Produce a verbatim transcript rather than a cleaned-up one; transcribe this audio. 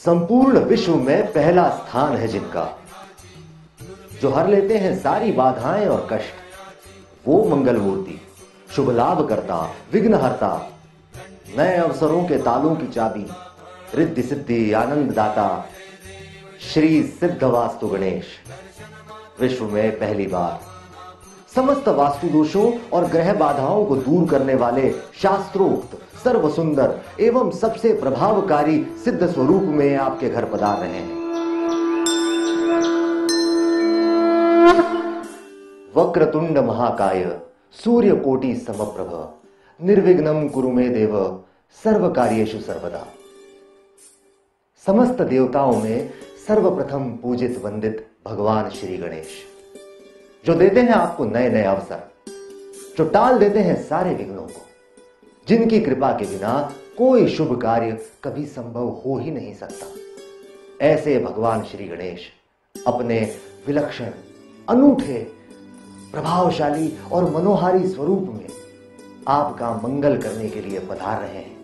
संपूर्ण विश्व में पहला स्थान है जिनका, जो हर लेते हैं सारी बाधाएं और कष्ट, वो मंगल मूर्ति, शुभ लाभ करता, विघ्नहर्ता, नए अवसरों के तालों की चाबी, रिद्धि सिद्धि आनंद दाता, श्री सिद्ध वास्तु गणेश, विश्व में पहली बार समस्त वास्तु दोषों और ग्रह बाधाओं को दूर करने वाले शास्त्रोक्त सर्व सुंदर एवं सबसे प्रभावकारी सिद्ध स्वरूप में आपके घर पधार रहे हैं। वक्रतुंड महाकाय सूर्य कोटि समप्रभ निर्विघ्नं कुरु मे देव सर्व कार्येषु सर्वदा। समस्त देवताओं में सर्वप्रथम पूजित वंदित भगवान श्री गणेश, जो देते हैं आपको नए नए अवसर, जो टाल देते हैं सारे विघ्नों को, जिनकी कृपा के बिना कोई शुभ कार्य कभी संभव हो ही नहीं सकता। ऐसे भगवान श्री गणेश अपने विलक्षण, अनूठे, प्रभावशाली और मनोहारी स्वरूप में आपका मंगल करने के लिए पधार रहे हैं।